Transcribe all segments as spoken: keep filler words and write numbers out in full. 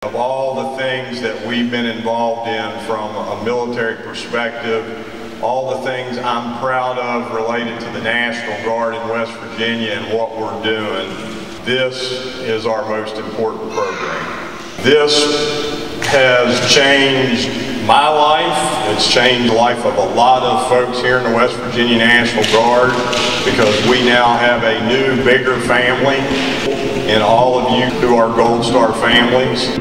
Of all the things that we've been involved in from a military perspective, all the things I'm proud of related to the National Guard in West Virginia and what we're doing, this is our most important program. This has changed my life. It's changed the life of a lot of folks here in the West Virginia National Guard, because we now have a new, bigger family in all of you who are GoldStar families.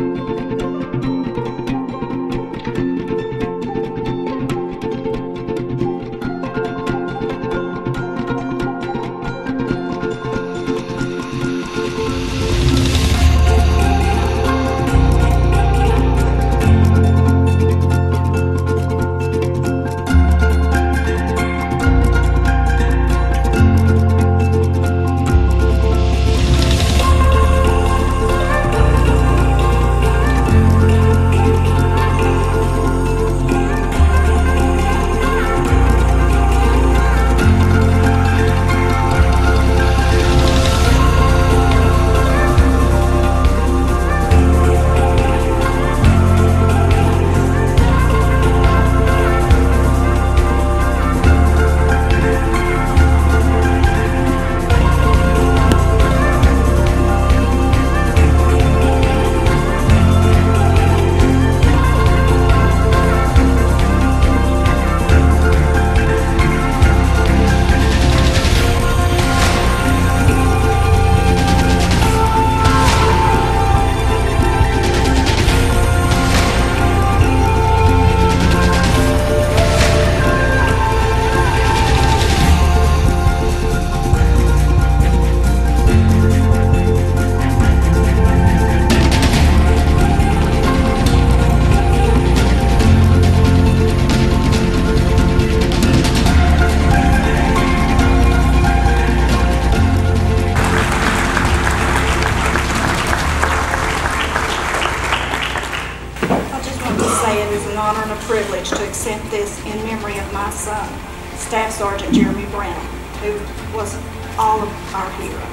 It is an honor and a privilege to accept this in memory of my son, Staff Sergeant Jeremy Brown, who was all of our hero.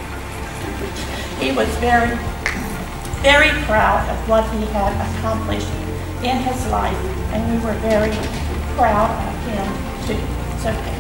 He was very, very proud of what he had accomplished in his life, and we were very proud of him too. So